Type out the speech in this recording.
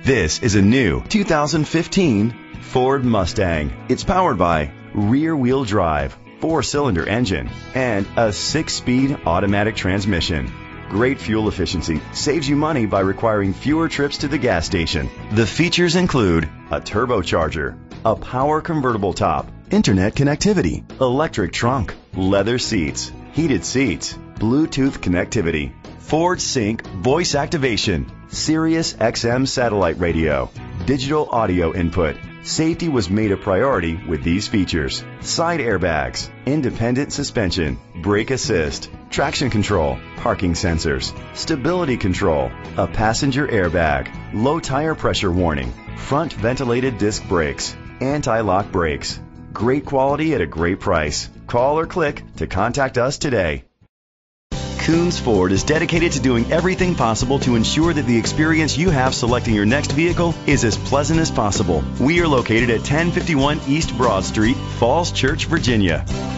This is a new 2015 Ford Mustang. It's powered by rear-wheel drive, 4-cylinder engine, and a 6-speed automatic transmission. Great fuel efficiency saves you money by requiring fewer trips to the gas station. The features include a turbocharger, a power convertible top, internet connectivity, electric trunk, leather seats, heated seats, Bluetooth connectivity, Ford Sync voice activation, Sirius XM satellite radio, digital audio input. Safety was made a priority with these features: side airbags, independent suspension, brake assist, traction control, parking sensors, stability control, a passenger airbag, low tire pressure warning, front ventilated disc brakes, anti-lock brakes. Great quality at a great price. Call or click to contact us today. Koons Ford is dedicated to doing everything possible to ensure that the experience you have selecting your next vehicle is as pleasant as possible. We are located at 1051 East Broad Street, Falls Church, Virginia.